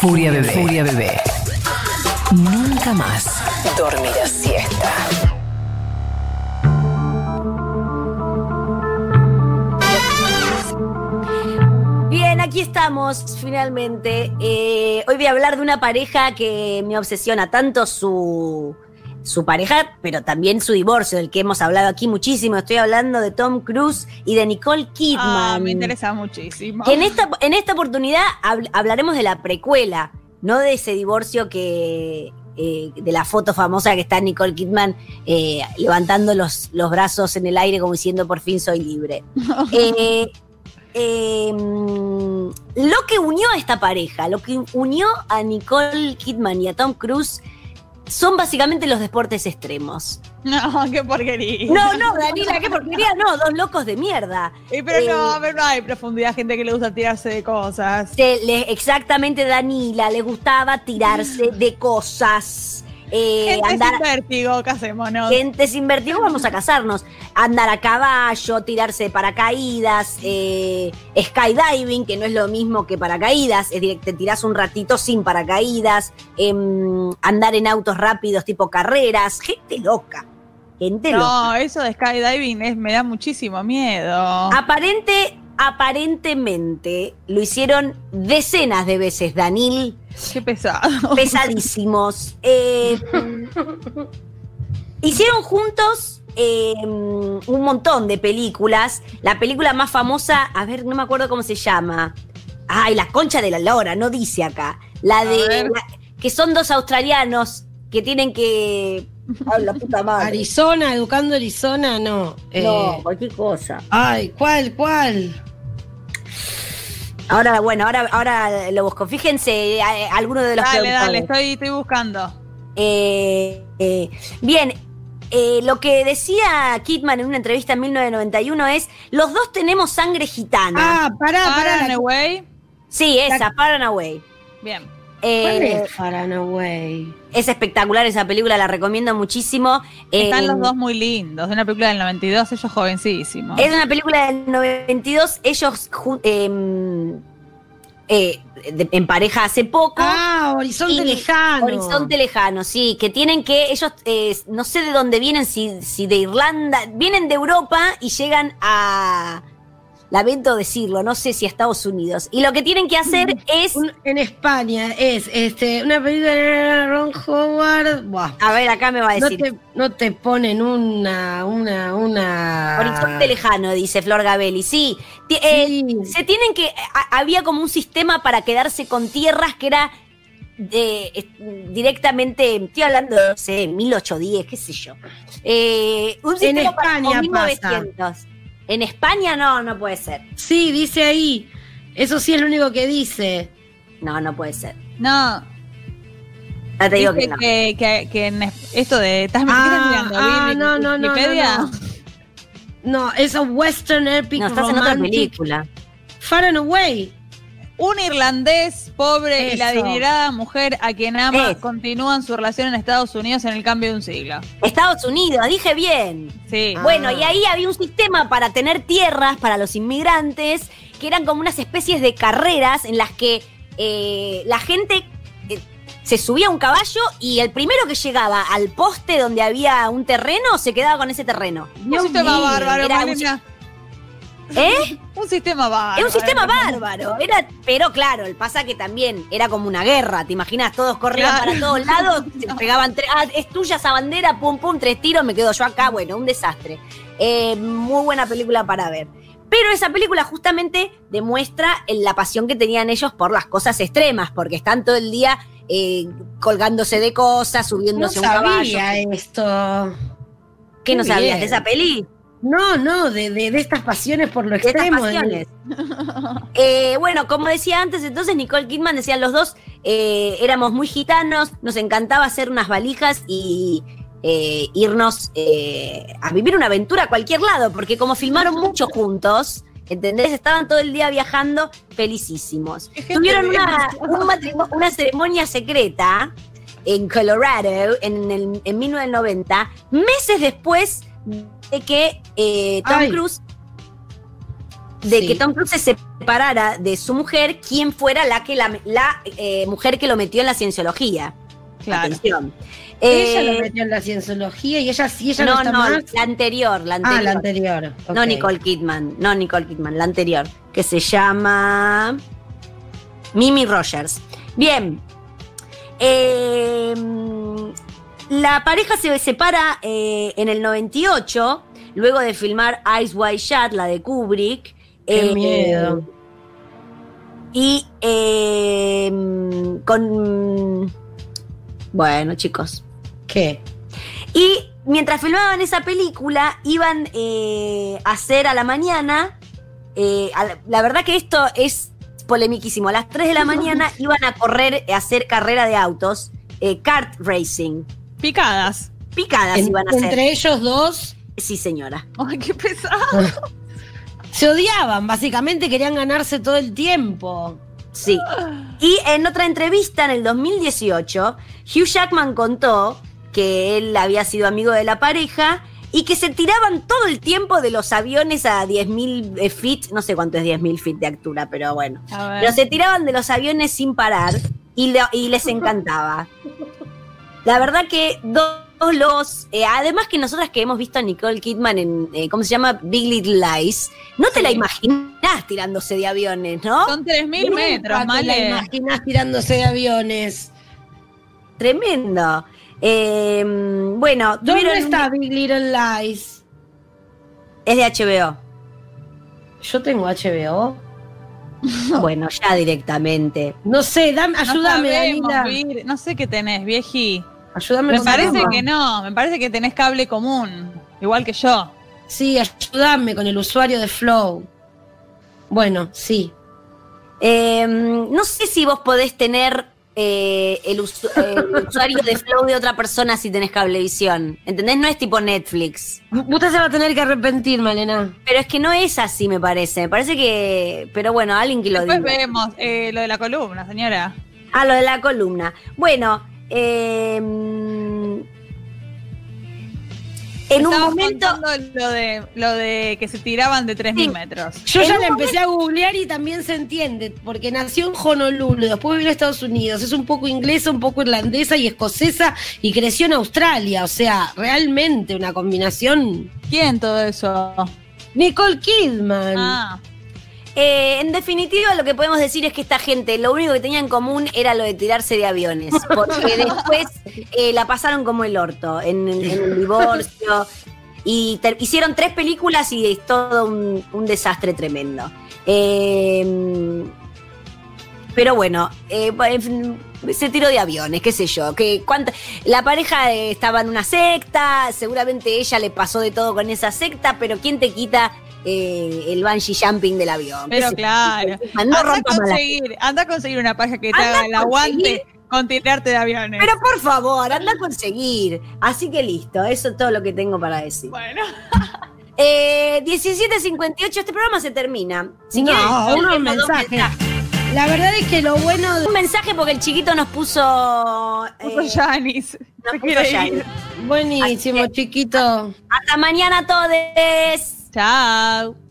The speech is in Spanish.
Furia Bebé. Furia Bebé. Nunca más dormirás siesta. Bien, aquí estamos, finalmente. Hoy voy a hablar de una pareja que me obsesiona tanto su pareja, pero también su divorcio, del que hemos hablado aquí muchísimo. Estoy hablando de Tom Cruise y de Nicole Kidman. Me interesa muchísimo. Que en esta oportunidad hablaremos de la precuela, no de ese divorcio que de la foto famosa que está Nicole Kidman levantando los brazos en el aire como diciendo por fin soy libre. Lo que unió a esta pareja, lo que unió a Nicole Kidman y a Tom Cruise son básicamente los deportes extremos. No, qué porquería. No, Daniela, qué porquería, no, dos locos de mierda. Pero no hay profundidad, gente que le gusta tirarse de cosas. Exactamente, Danila, le gustaba tirarse de cosas. Gente sin vértigo, casémonos. Gente sin vértigo, vamos a casarnos. Andar a caballo, tirarse de paracaídas, skydiving, que no es lo mismo que paracaídas, es decir, te tirás un ratito sin paracaídas, andar en autos rápidos tipo carreras, gente loca. No, eso de skydiving me da muchísimo miedo. Aparentemente lo hicieron decenas de veces, Danil. Qué pesado. Pesadísimos. Hicieron juntos un montón de películas. La película más famosa, a ver, no me acuerdo cómo se llama. Ay, La Concha de la Lora, no dice acá. Que son dos australianos que tienen que... Ay, la puta madre. Arizona, Educando Arizona, no. No, cualquier cosa. Ay, ¿cuál? Ahora lo busco. Fíjense, alguno de los Dale, estoy buscando. Bien, lo que decía Kidman en una entrevista en 1991 es: los dos tenemos sangre gitana. Far and Away. Sí, esa, Far and Away. Bien. ¿Cuál es Far and Away? Es espectacular esa película, la recomiendo muchísimo. Están los dos muy lindos. De una película del 92, ellos jovencísimos. Es una película del 92, ellos en pareja hace poco. Horizonte Lejano. Horizonte Lejano, sí, que tienen que, ellos no sé de dónde vienen, si de Irlanda, vienen de Europa y llegan a... Lamento decirlo, no sé si a Estados Unidos. Y lo que tienen que hacer es... En España es una película de Ron Howard. Buah. A ver, acá me va a decir. No te ponen una... Horizonte Lejano, dice Flor Gabelli. Sí, se tienen que... Había como un sistema para quedarse con tierras que era directamente... Estoy hablando de, no sé, 1810, qué sé yo. Un sistema en España para 1900. En España no puede ser. Sí, dice ahí. Eso sí es lo único que dice. No puede ser. No. Ya te digo que no. Que en esto de... ¿Estás mirando? No. ¿Wikipedia? No, es un Western Epic No, estás en otra película. Far and Away. Un irlandés pobre y la adinerada mujer a quien ama continúan su relación en Estados Unidos en el cambio de un siglo. Estados Unidos, dije bien. Sí. Bueno, y ahí había un sistema para tener tierras para los inmigrantes, que eran como unas especies de carreras en las que la gente se subía a un caballo y el primero que llegaba al poste donde había un terreno se quedaba con ese terreno. Un sistema bárbaro, Malena. Un sistema bárbaro. Es un sistema bárbaro. Pero claro, el pasa que también era como una guerra. ¿Te imaginas? Todos corrían para todos lados, se pegaban es tuya esa bandera, pum, 3 tiros, me quedo yo acá. Bueno, un desastre. Muy buena película para ver. Pero esa película justamente demuestra la pasión que tenían ellos por las cosas extremas, porque están todo el día colgándose de cosas, subiéndose a un caballo. No sabía esto. ¿Qué no sabías de esa peli? No, de estas pasiones por lo extremo. Bueno, como decía antes, entonces Nicole Kidman decían los dos, éramos muy gitanos, nos encantaba hacer unas valijas y irnos a vivir una aventura a cualquier lado, porque como filmaron mucho juntos, ¿entendés? Estaban todo el día viajando felicísimos. Tuvieron una ceremonia secreta en Colorado en 1990, meses después de que Tom Cruise se separara de su mujer, quién fuera la mujer que lo metió en la cienciología. Claro. Atención. Ella lo metió en la cienciología y ella no está más. La anterior. La anterior. Okay. No Nicole Kidman, la anterior, que se llama Mimi Rogers. Bien. La pareja se separa en el 98, luego de filmar Eyes Wide Shut, la de Kubrick. Qué miedo. Y bueno, chicos. ¿Qué? Y mientras filmaban esa película, iban a hacer a la mañana, la verdad que esto es polemiquísimo, a las 3 de la mañana iban a correr, a hacer carrera de autos, kart racing. Picadas Iban a hacer. ¿Entre ellos dos? Sí, señora. Ay, qué pesado. Se odiaban, básicamente querían ganarse todo el tiempo. Sí. Y en otra entrevista, en el 2018, Hugh Jackman contó que él había sido amigo de la pareja y que se tiraban todo el tiempo de los aviones a 10.000 feet, no sé cuánto es 10.000 feet de altura, pero bueno. Pero se tiraban de los aviones sin parar y les encantaba. La verdad que además que nosotras que hemos visto a Nicole Kidman en, ¿cómo se llama? Big Little Lies, no te la imaginás tirándose de aviones, ¿no? Son 3.000 metros, ¿Te la imaginás tirándose de aviones? Tremendo. Bueno, ¿dónde está Big Little Lies? Es de HBO. Yo tengo HBO. Bueno, ya directamente. No sé, ayúdame, Danila. No sé qué tenés, vieji. Ayúdame. Me parece que no, me parece que tenés cable común, igual que yo. Sí, ayúdame con el usuario de Flow. Bueno, sí. No sé si vos podés tener el usuario de Flow de otra persona si tenés cablevisión. ¿Entendés? No es tipo Netflix. Usted se va a tener que arrepentir, Malena. Pero es que no es así, me parece. Me parece que... Pero bueno, alguien que lo diga. Después vemos lo de la columna, señora. Ah, lo de la columna. Bueno, en un momento lo de que se tiraban de 3.000 metros. Yo ya la empecé a googlear y también se entiende, porque nació en Honolulu, después vivió en Estados Unidos, es un poco inglesa, un poco irlandesa y escocesa y creció en Australia, o sea, realmente una combinación. ¿Quién todo eso? Nicole Kidman. En definitiva, lo que podemos decir es que esta gente lo único que tenía en común era lo de tirarse de aviones, porque después la pasaron como el orto en el divorcio y hicieron 3 películas y es todo un desastre tremendo. Pero bueno, se tiró de aviones, qué sé yo. La pareja estaba en una secta, seguramente ella le pasó de todo con esa secta, pero ¿quién te quita el bungee jumping del avión? Pero claro, anda a conseguir una pareja que te haga el aguante con tirarte de aviones. Pero por favor, anda a conseguir. Así que listo, eso es todo lo que tengo para decir. Bueno. 17:58, este programa se termina. Unos mensajes. La verdad es que lo bueno Un mensaje porque el chiquito nos puso... Yanis. Nos puso Yanis. Buenísimo, chiquito. Hasta mañana todes. Chao.